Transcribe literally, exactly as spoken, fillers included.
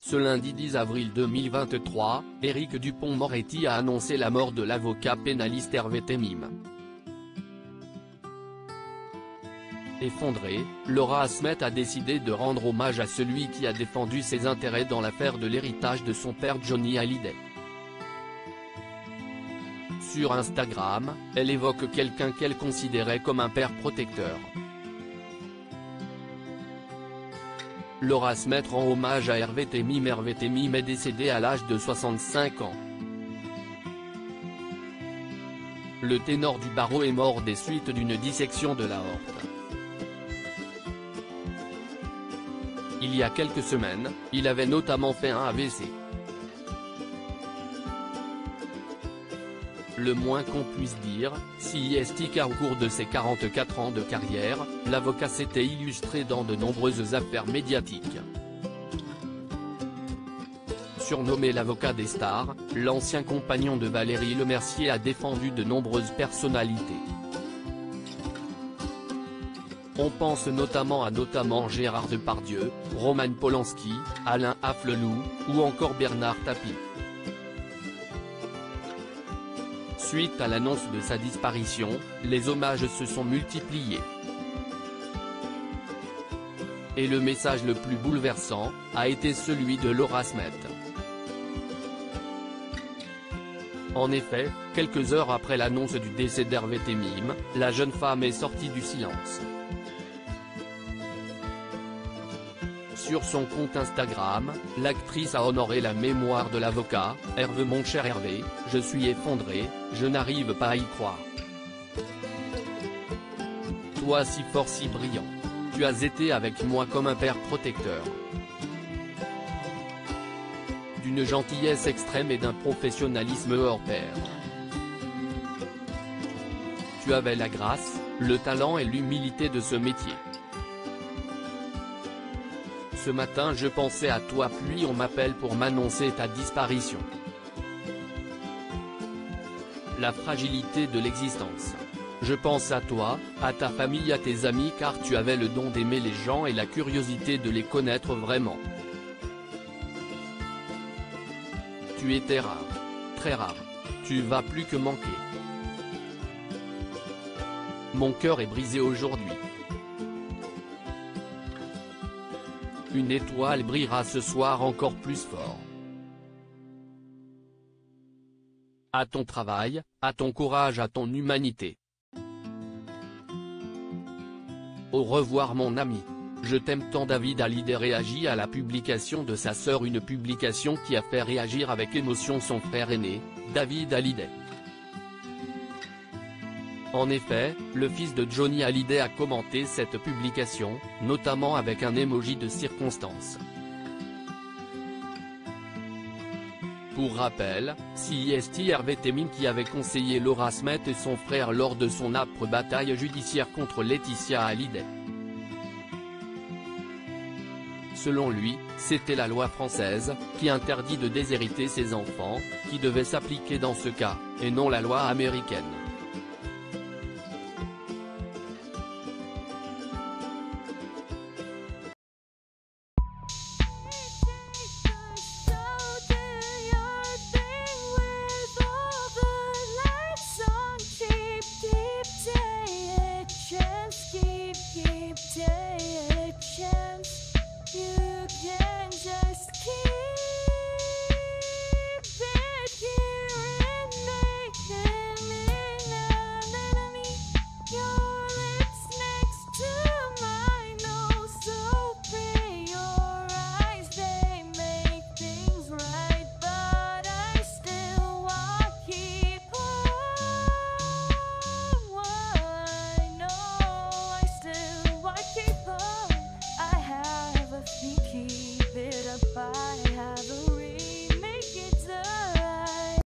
Ce lundi dix avril deux mille vingt-trois, Éric Dupond-Moretti a annoncé la mort de l'avocat pénaliste Hervé Temim. Effondrée, Laura Asmet a décidé de rendre hommage à celui qui a défendu ses intérêts dans l'affaire de l'héritage de son père Johnny Hallyday. Sur Instagram, elle évoque quelqu'un qu'elle considérait comme un père protecteur. Laura Asmet rend hommage à Hervé Temim. Hervé Temim est décédé à l'âge de soixante-cinq ans. Le ténor du barreau est mort des suites d'une dissection de l'aorte. Il y a quelques semaines, il avait notamment fait un A V C. Le moins qu'on puisse dire, c'est qu'au cours de ses quarante-quatre ans de carrière, l'avocat s'était illustré dans de nombreuses affaires médiatiques. Surnommé l'avocat des stars, l'ancien compagnon de Valérie Lemercier a défendu de nombreuses personnalités. On pense notamment à notamment Gérard Depardieu, Roman Polanski, Alain Afflelou, ou encore Bernard Tapie. Suite à l'annonce de sa disparition, les hommages se sont multipliés. Et le message le plus bouleversant, a été celui de Laura Asmet. En effet, quelques heures après l'annonce du décès d'Hervé Temim, la jeune femme est sortie du silence. Sur son compte Instagram, l'actrice a honoré la mémoire de l'avocat. « Hervé, mon cher Hervé, je suis effondrée, je n'arrive pas à y croire. Toi si fort, si brillant. Tu as été avec moi comme un père protecteur. D'une gentillesse extrême et d'un professionnalisme hors pair. Tu avais la grâce, le talent et l'humilité de ce métier. Ce matin je pensais à toi puis on m'appelle pour m'annoncer ta disparition. La fragilité de l'existence. Je pense à toi, à ta famille, à tes amis car tu avais le don d'aimer les gens et la curiosité de les connaître vraiment. Tu étais rare. Très rare. Tu vas plus que manquer. Mon cœur est brisé aujourd'hui. Une étoile brillera ce soir encore plus fort. À ton travail, à ton courage, à ton humanité. Au revoir mon ami. Je t'aime tant. David Hallyday réagit à la publication de sa sœur, une publication qui a fait réagir avec émotion son frère aîné, David Hallyday. En effet, le fils de Johnny Hallyday a commenté cette publication, notamment avec un emoji de circonstance. Pour rappel, c'est Hervé Temim qui avait conseillé Laura Asmet et son frère lors de son âpre bataille judiciaire contre Laetitia Hallyday. Selon lui, c'était la loi française, qui interdit de déshériter ses enfants, qui devait s'appliquer dans ce cas, et non la loi américaine.